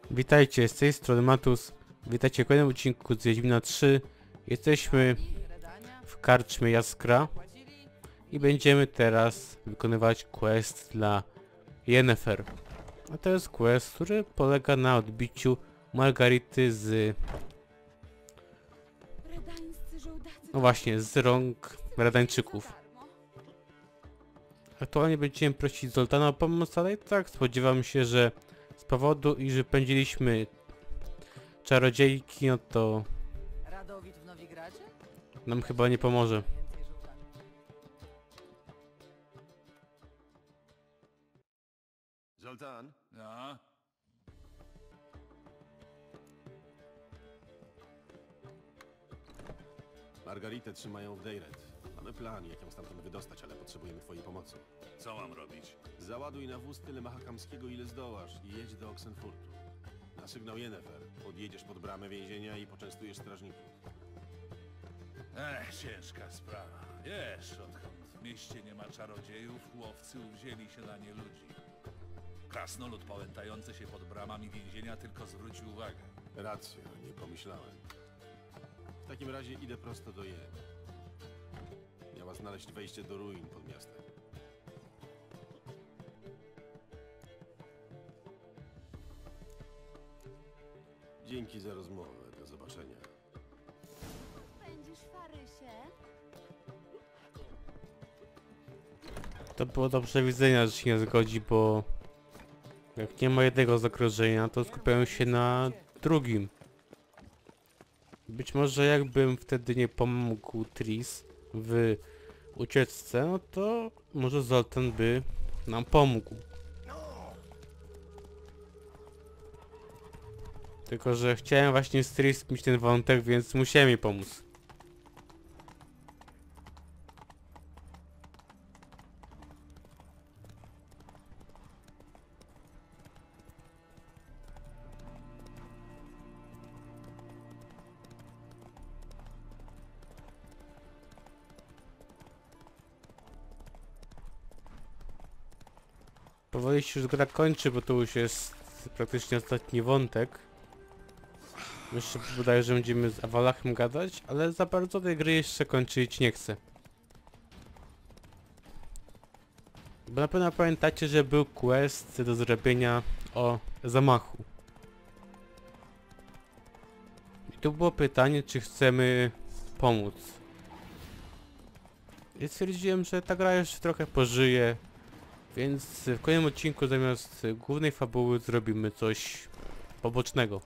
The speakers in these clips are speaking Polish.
Witajcie, z tej strony Matus. Witajcie w kolejnym odcinku z Wiedźmina 3. Jesteśmy w karczmie Jaskra i będziemy teraz wykonywać quest dla Yennefer. A to jest quest, który polega na odbiciu Margarity z... no właśnie, z rąk Redańczyków. Aktualnie będziemy prosić Zoltana o pomoc, ale i tak spodziewam się, że z powodu, iż wypędziliśmy czarodziejki, no to Radowid w Nowigradzie? nam chyba nie pomoże. Zoltan? No, Margaritę trzymają w Dejret. Mamy plan, jak ją stamtąd wydostać, ale potrzebujemy twojej pomocy. co mam robić? Załaduj na wóz tyle mahakamskiego, ile zdołasz i jedź do Oxenfurtu. Na sygnał Yennefer podjedziesz pod bramę więzienia i poczęstujesz strażników. Ciężka sprawa. Wiesz, odkąd w mieście nie ma czarodziejów, łowcy uwzięli się na nie ludzi. Krasnolud pałętający się pod bramami więzienia tylko zwrócił uwagę. Racja, nie pomyślałem. W takim razie idę prosto do Jen. Miała znaleźć wejście do ruin pod miastem. Dzięki za rozmowę. Do zobaczenia. Pędzisz, Farysie? To było do przewidzenia, że się nie zgodzi, bo jak nie ma jednego zagrożenia, to skupiają się na drugim. Być może jakbym wtedy nie pomógł Tris w ucieczce, no to może Zoltan by nam pomógł. Tylko że chciałem właśnie z Tris mieć ten wątek, więc musiałem jej pomóc. Powoli się już gra kończy, bo to już jest praktycznie ostatni wątek. Jeszcze wydaje, że będziemy z Awalachem gadać, ale za bardzo tej gry jeszcze kończyć nie chcę. Bo na pewno pamiętacie, że był quest do zrobienia o zamachu. I tu było pytanie, czy chcemy pomóc. I stwierdziłem, że ta gra jeszcze trochę pożyje, więc w kolejnym odcinku zamiast głównej fabuły zrobimy coś pobocznego.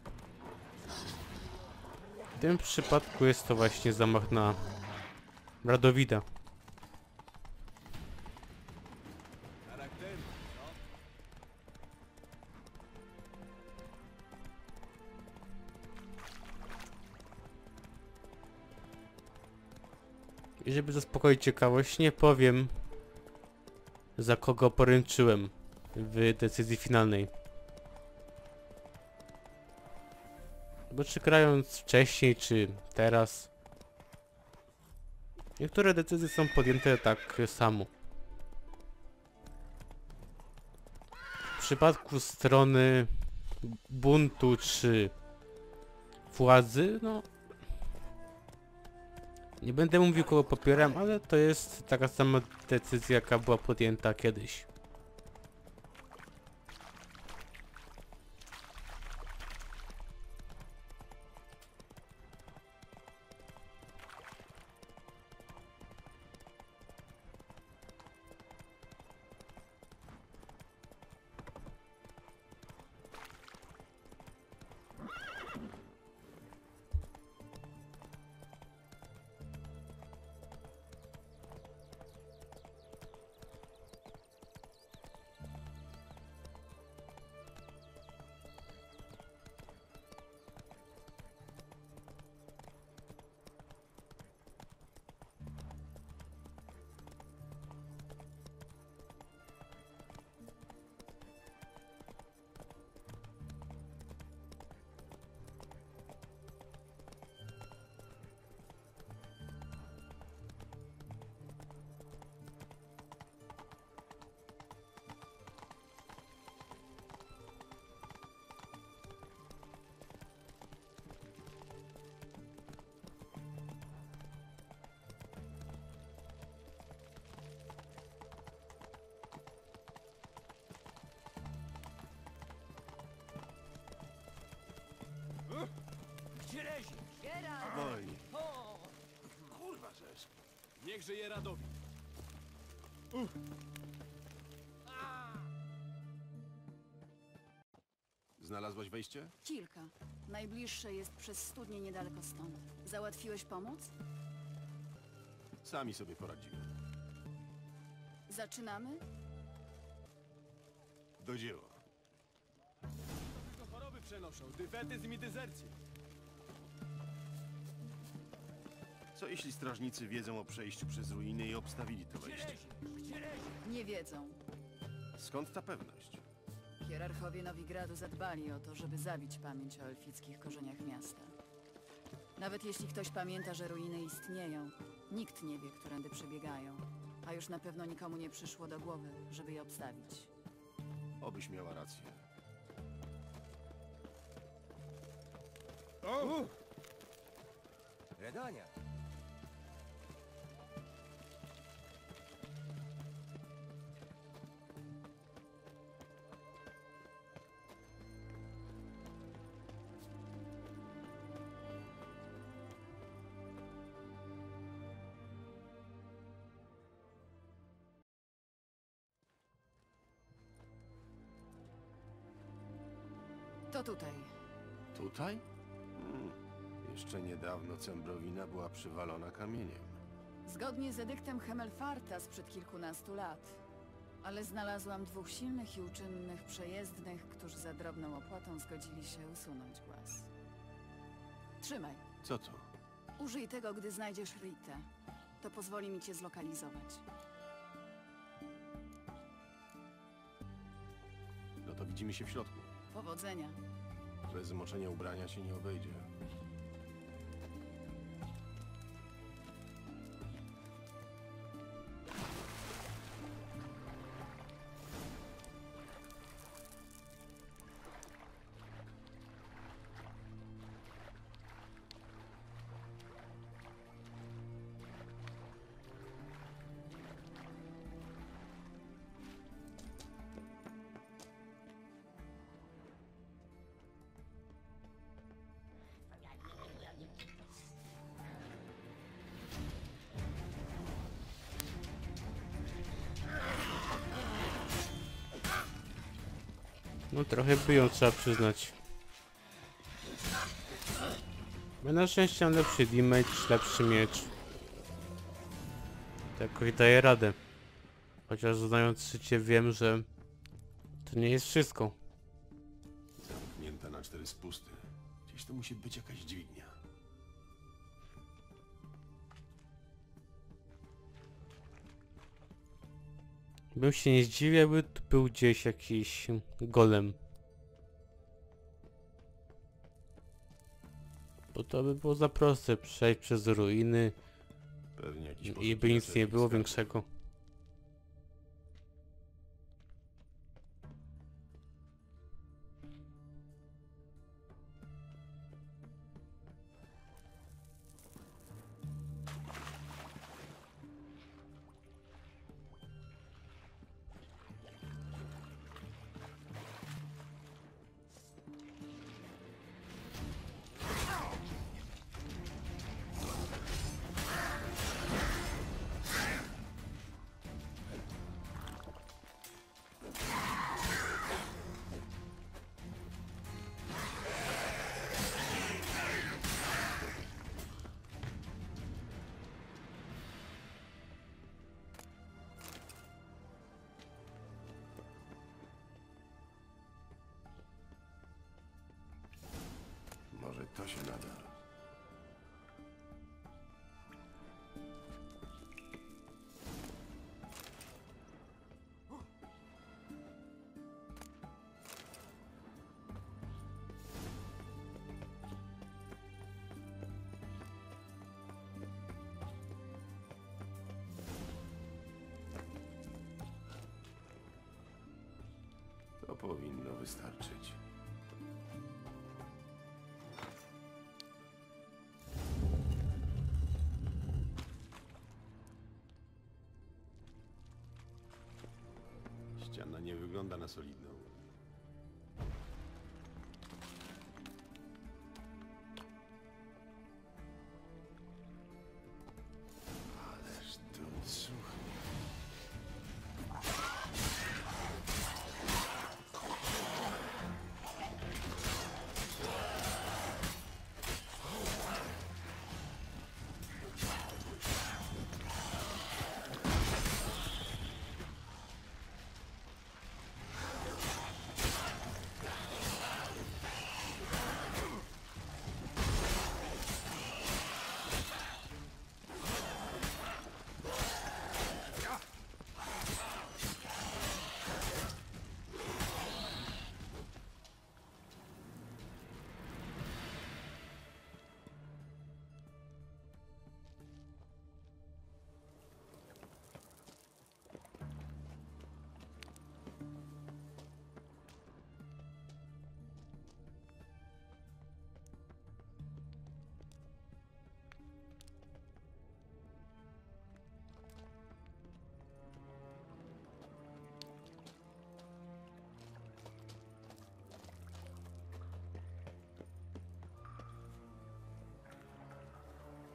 W tym przypadku jest to właśnie zamach na Radowida. I żeby zaspokoić ciekawość, nie powiem, za kogo poręczyłem w decyzji finalnej. Bo czy grając wcześniej, czy teraz, niektóre decyzje są podjęte tak samo. W przypadku strony buntu czy władzy, no nie będę mówił, kogo popieram, ale to jest taka sama decyzja, jaka była podjęta kiedyś. Geralt! Woli. O! Kurwa żeż. Niech żyje Radowid. Znalazłaś wejście? Kilka. Najbliższe jest przez studnię niedaleko stąd. Załatwiłeś pomoc? Sami sobie poradzimy. Zaczynamy? Do dzieła. Tylko choroby przenoszą, dyfetyzm i dezercję. Co jeśli strażnicy wiedzą o przejściu przez ruiny i obstawili to wejście? Nie wiedzą. Skąd ta pewność? Hierarchowie Nowigradu zadbali o to, żeby zabić pamięć o elfickich korzeniach miasta. Nawet jeśli ktoś pamięta, że ruiny istnieją, nikt nie wie, którędy przebiegają. A już na pewno nikomu nie przyszło do głowy, żeby je obstawić. Obyś miała rację. Redania. To tutaj. Tutaj? Jeszcze niedawno Cembrowina była przywalona kamieniem. Zgodnie z edyktem Hemelfarta sprzed kilkunastu lat. Ale znalazłam dwóch silnych i uczynnych przejezdnych, którzy za drobną opłatą zgodzili się usunąć głaz. Trzymaj. Co to? Użyj tego, gdy znajdziesz Ritę. To pozwoli mi cię zlokalizować. No to widzimy się w środku. Powodzenia. Bez zmoczenia ubrania się nie obejdzie. No trochę byją, trzeba przyznać. Ja na szczęście mam lepszy damage, lepszy miecz. To jakoś daje radę. Chociaż znając życie wiem, że to nie jest wszystko. Zamknięta na 4 spusty. Gdzieś to musi być jakaś dźwignia. Bym się nie zdziwił, jakby tu był gdzieś jakiś golem. Bo to by było za proste przejść przez ruiny Pewnie jakiś i by nic nie było większego. Może to się nada. To powinno wystarczyć. Ściana nie wygląda na solidną.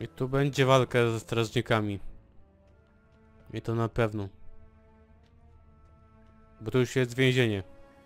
I tu będzie walka ze strażnikami. I to na pewno. Bo to już jest więzienie.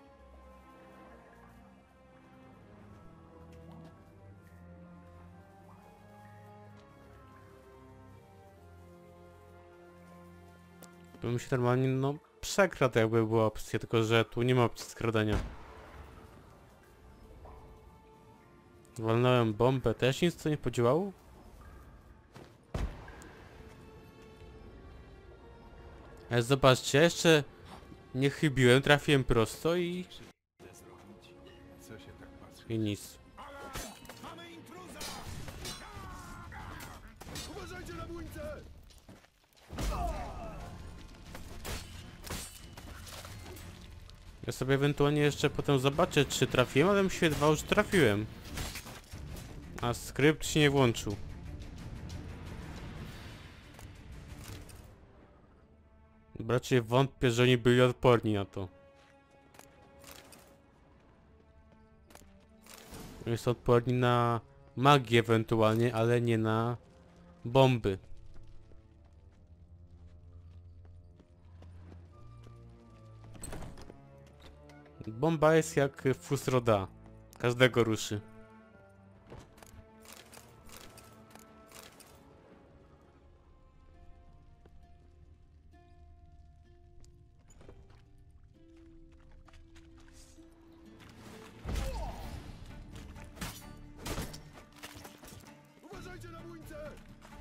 Bym się normalnie, no, przekradł, jakby była opcja, tylko że tu nie ma opcji skradania. Walnąłem bombę, też nic co nie podziałało? Ale zobaczcie, jeszcze nie chybiłem, trafiłem prosto i Co się tak patrzy? i nic. Uważajcie na bójce! Ja sobie ewentualnie jeszcze potem zobaczę, czy trafiłem, ale mi się wydawało, że trafiłem. A skrypt się nie włączył. Raczej wątpię, że oni byli odporni na to. Jest odporni na magię ewentualnie, ale nie na bomby. Bomba jest jak fusroda. Każdego ruszy. Uważajcie na bójce!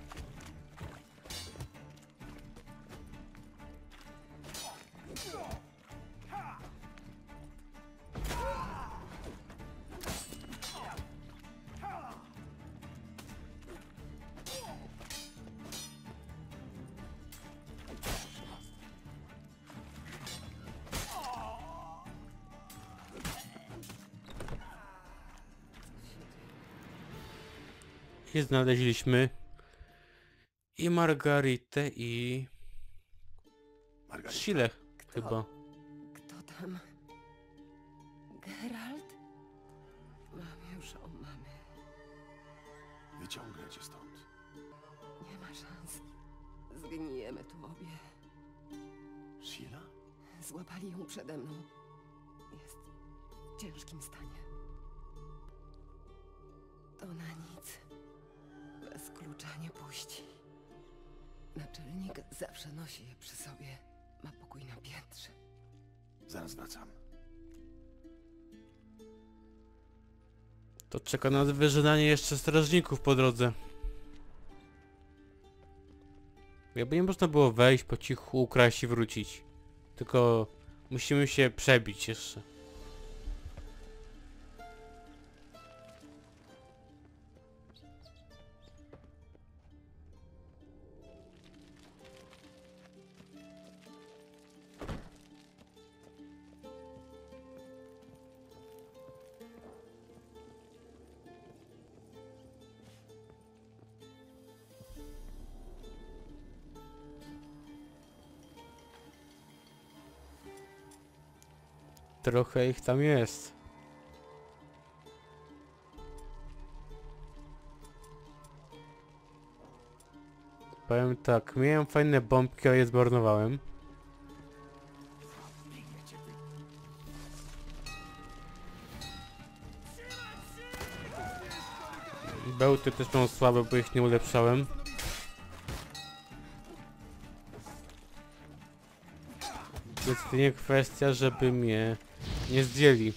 I znaleźliśmy i Margaritę i Sile chyba. Kto tam? Geralt? Mam już o mamy. Wyciągnę cię stąd. Nie ma szans. Zgnijemy tu obie. Sheila? Złapali ją przede mną. Jest w ciężkim stanie. To na nic. Bez klucza nie puści. Naczelnik zawsze nosi je przy sobie. Ma pokój na piętrze. Zaraz wracam. To czeka nas wyżynanie jeszcze strażników po drodze. Jakby nie można było wejść po cichu, ukraść i wrócić. Tylko musimy się przebić jeszcze. Trochę ich tam jest. Powiem tak, miałem fajne bombki, ale je zmarnowałem. Bełty też są słabe, bo ich nie ulepszałem. Jest nie kwestia, żeby mnie nie zdjęli.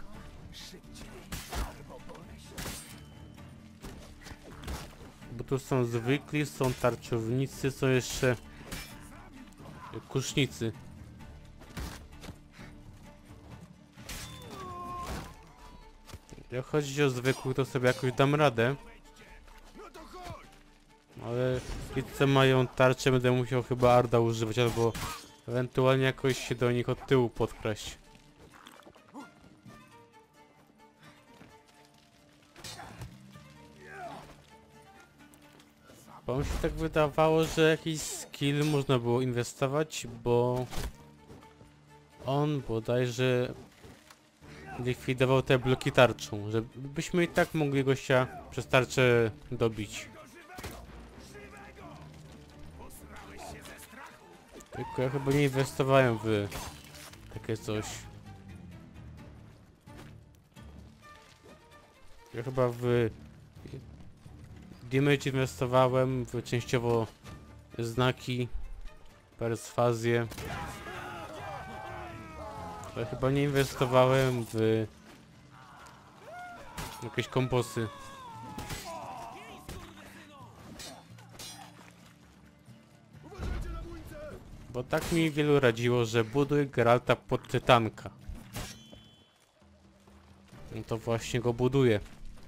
Bo tu są zwykli, są tarczownicy, są jeszcze kusznicy. Jak chodzi o zwykłych, to sobie jakoś dam radę. Ale ci co mają tarczę, będę musiał chyba Arda używać, albo ewentualnie jakoś się do nich od tyłu podkraść. Bo mi się tak wydawało, że jakiś skill można było inwestować, bo on bodajże likwidował te bloki tarczą, żebyśmy i tak mogli gościa przez tarczę dobić. Tylko ja chyba nie inwestowałem w takie coś. Ja chyba w damage inwestowałem, w częściowo znaki, perswazję. Ale chyba nie inwestowałem w jakieś komposy. Bo tak mi wielu radziło, że buduj Geralta pod Tytanka. No to właśnie go buduję.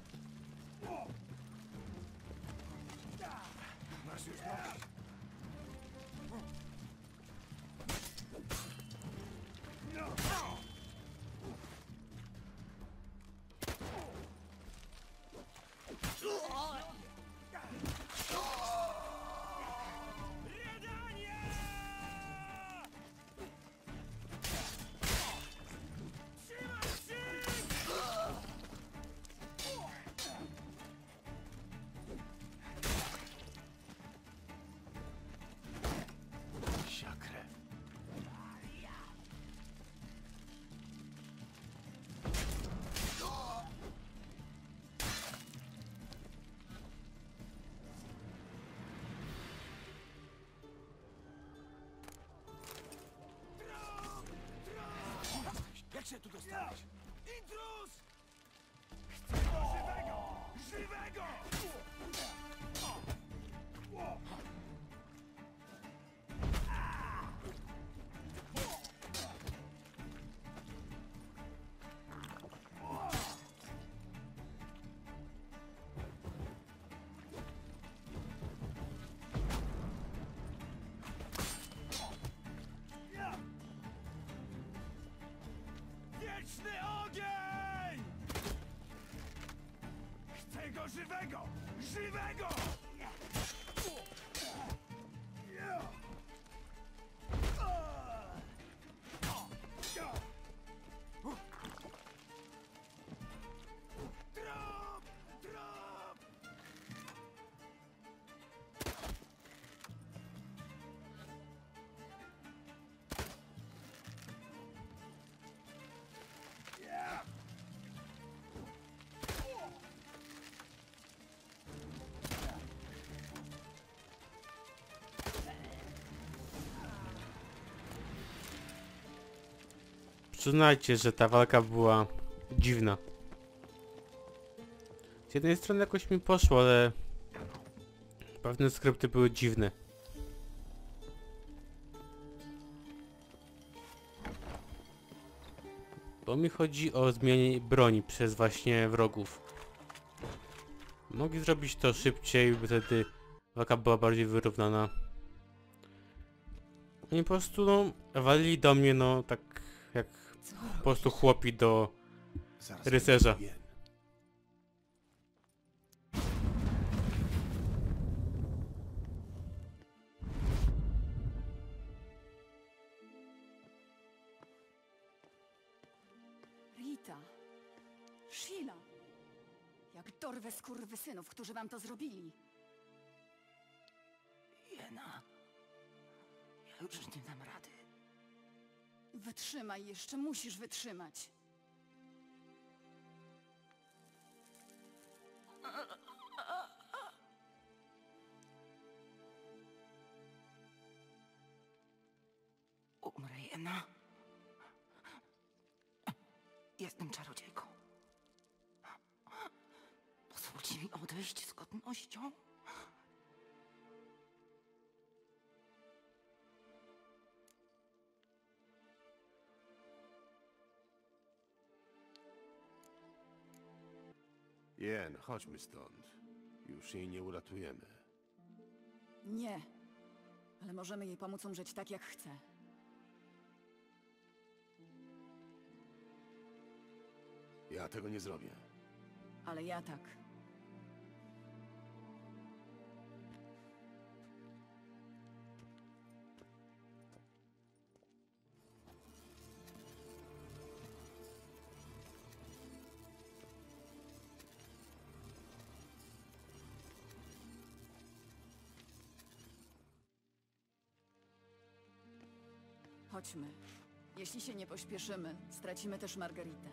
Jak się tu dostałeś? Intruz! Chcę go żywego! Żywego! Wieczny ogień! Chcę go żywego! Żywego! Trop! Trop! Przyznajcie, że ta walka była dziwna. Z jednej strony jakoś mi poszło, ale pewne skrypty były dziwne. Bo mi chodzi o zmianę broni przez właśnie wrogów. Mogli zrobić to szybciej, by wtedy walka była bardziej wyrównana. Oni po prostu no, walili do mnie no tak jak po prostu chłopi do Zaraz rycerza. będzie Jen. Rita. Sheila. Jak dorwę skurwysynów, którzy wam to zrobili. Jena. Ja już nie dam rady. Wytrzymaj jeszcze, musisz wytrzymać. Umrę, Jena. Jestem czarodziejką. Pozwólcie mi odejść z godnością. Jen, chodźmy stąd. Już jej nie uratujemy. Nie. Ale możemy jej pomóc umrzeć tak, jak chce. Ja tego nie zrobię. Ale ja tak. Chodźmy. Jeśli się nie pośpieszymy, stracimy też Margaritę.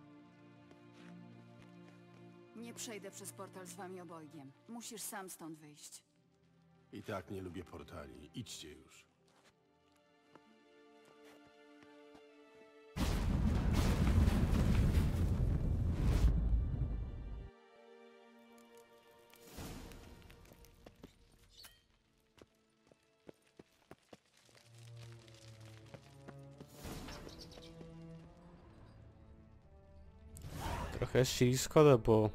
Nie przejdę przez portal z wami obojgiem. Musisz sam stąd wyjść. I tak nie lubię portali. Idźcie już. Trochę się szkoda, bo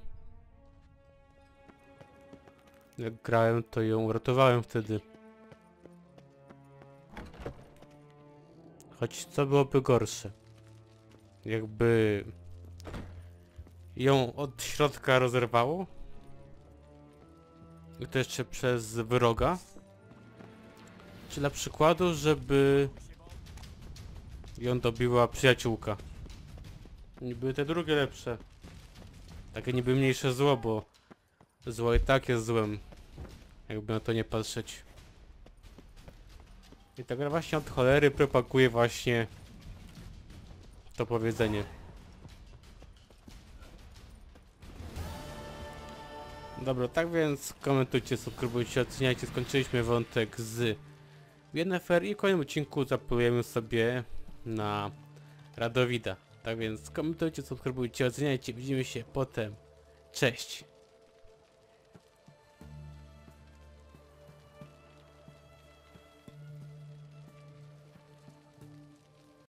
jak grałem, to ją uratowałem wtedy. Choć co byłoby gorsze? Jakby ją od środka rozerwało? I to jeszcze przez wroga? Czy dla przykładu, żeby ją dobiła przyjaciółka? Niby te drugie lepsze. Takie niby mniejsze zło, bo zło i tak jest złem. Jakby na to nie patrzeć. I ta gra właśnie od cholery propaguje właśnie to powiedzenie. Dobra, tak więc komentujcie, subskrybujcie, oceniajcie. Skończyliśmy wątek z Yennefer i w kolejnym odcinku zapłujemy sobie na Radowida. Tak więc komentujcie, subskrybujcie, oceniajcie. Widzimy się potem. Cześć!